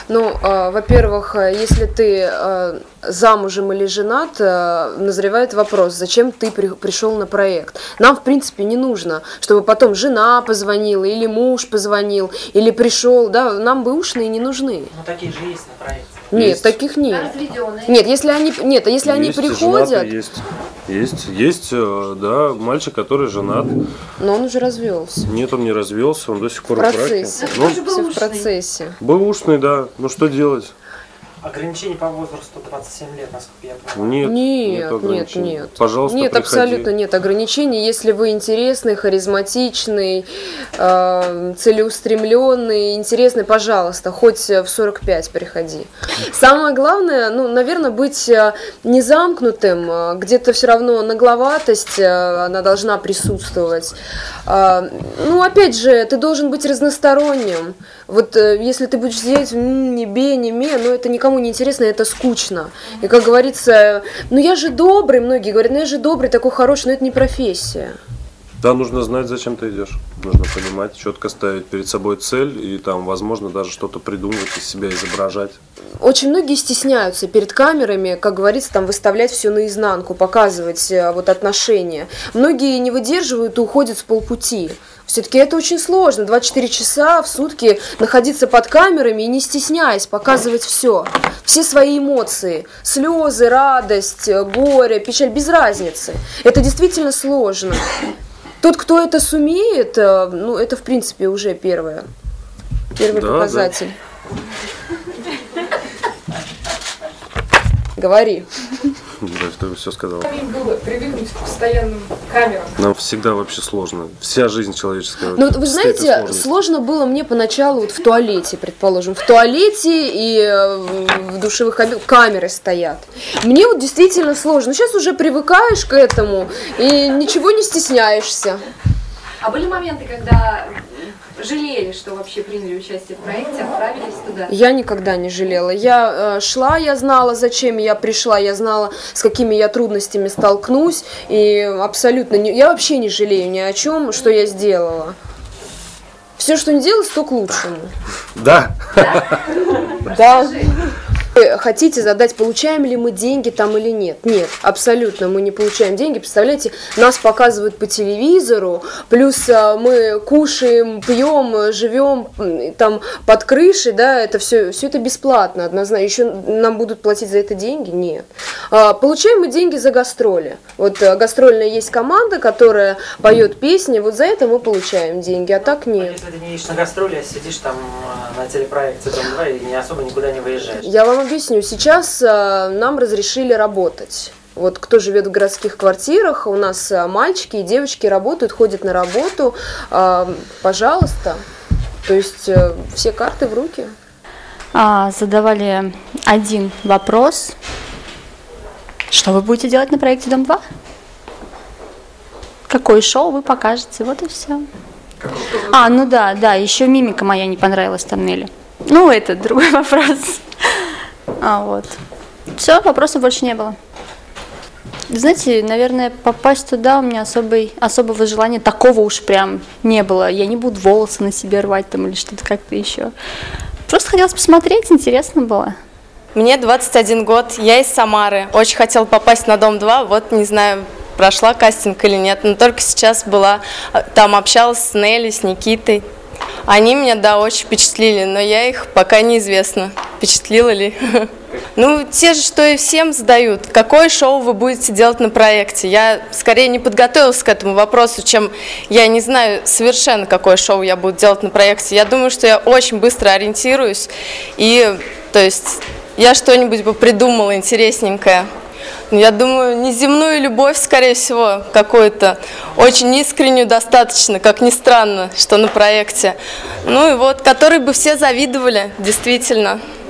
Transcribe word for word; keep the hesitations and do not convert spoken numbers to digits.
Ну, э, во-первых, если ты э, замужем или женат, э, назревает вопрос, зачем ты при, пришел на проект. Нам, в принципе, не нужно, чтобы потом жена позвонила, или муж позвонил, или пришел, да, нам бэушные не нужны. Ну, такие же есть на проекте. Нет, есть. таких нет. Разведенные. Нет, если они, нет, если они Есть, приходят... женатые есть. Есть, есть, э, да, мальчик, который женат. Но он уже развелся. Нет, он не развелся, он до сих пор В в браке. процессе. Ну, Все в процессе. бэушный, да. Ну что делать? Ограничение по возрасту двадцать семь лет, насколько я понимаю. Нет, Нет, нет, ограничений. нет. Пожалуйста, Нет, приходи. абсолютно нет ограничений. Если вы интересный, харизматичный, э, целеустремленный, интересный, пожалуйста, хоть в сорок пять приходи. Самое главное, ну, наверное, быть не замкнутым, где-то все равно нагловатость, она должна присутствовать. Э, ну, опять же, ты должен быть разносторонним. Вот э, если ты будешь сидеть м-м, не бе, не ме, но это никому не интересно, это скучно. И как говорится, ну я же добрый, многие говорят, ну я же добрый, такой хороший, но это не профессия. Да, нужно знать, зачем ты идешь. Нужно понимать, четко ставить перед собой цель и там, возможно, даже что-то придумывать из себя, изображать. Очень многие стесняются перед камерами, как говорится, там выставлять все наизнанку, показывать вот отношения. Многие не выдерживают и уходят с полпути. Все-таки это очень сложно, двадцать четыре часа в сутки находиться под камерами и не стесняясь показывать все, все свои эмоции, слезы, радость, горе, печаль, без разницы. Это действительно сложно. Тот, кто это сумеет, ну, это, в принципе, уже первое, первый да, показатель. Да. Говори. Да, ты все сказала. Было привыкнуть к постоянным камерам. Нам всегда вообще сложно. Вся жизнь человеческая. Ну, вот вы знаете, сложно было мне поначалу вот в туалете, предположим. В туалете и в душевых кабинах камеры стоят. Мне вот действительно сложно. Но сейчас уже привыкаешь к этому и ничего не стесняешься. А были моменты, когда жалели, что вообще приняли участие в проекте, отправились туда? Я никогда не жалела. Я э, шла, я знала, зачем я пришла, я знала, с какими я трудностями столкнусь. И абсолютно, не, я вообще не жалею ни о чем, что я сделала. Все, что не делалось, то к лучшему. Да. Да. Вы хотите задать, получаем ли мы деньги там или нет? Нет, абсолютно мы не получаем деньги. Представляете, нас показывают по телевизору, плюс мы кушаем, пьем, живем там под крышей, да, это все, все это бесплатно, однозначно. Еще нам будут платить за это деньги? Нет. Получаем мы деньги за гастроли. Вот гастрольная есть команда, которая поет песни, вот за это мы получаем деньги, а так нет. А если ты не едешь на гастроли, а сидишь там на телепроекте Дом два и не особо никуда не выезжаешь? Я вам объясню. Сейчас а, нам разрешили работать. Вот кто живет в городских квартирах, у нас а, мальчики и девочки работают, ходят на работу. А, пожалуйста. То есть а, все карты в руки. А, задавали один вопрос. Что вы будете делать на проекте Дом два? Какое шоу вы покажете? Вот и все. А, ну да, да, еще мимика моя не понравилась в тоннеле. Ну, это другой вопрос. А, вот. Все, вопросов больше не было. Знаете, наверное, попасть туда у меня особой, особого желания такого уж прям не было. Я не буду волосы на себе рвать там или что-то как-то еще. Просто хотелось посмотреть, интересно было. Мне двадцать один год, я из Самары. Очень хотела попасть на Дом два, вот не знаю, прошла кастинг или нет, но только сейчас была, там общалась с Нелли, с Никитой. Они меня, да, очень впечатлили, но я их пока неизвестно, впечатлила ли. Ну, те же, что и всем задают. Какое шоу вы будете делать на проекте? Я скорее не подготовилась к этому вопросу, чем я не знаю совершенно, какое шоу я буду делать на проекте. Я думаю, что я очень быстро ориентируюсь, и, то есть, я что-нибудь бы придумала интересненькое. Я думаю, неземную любовь, скорее всего, какую-то, очень искреннюю достаточно, как ни странно, что на проекте. Ну и вот, которой бы все завидовали, действительно.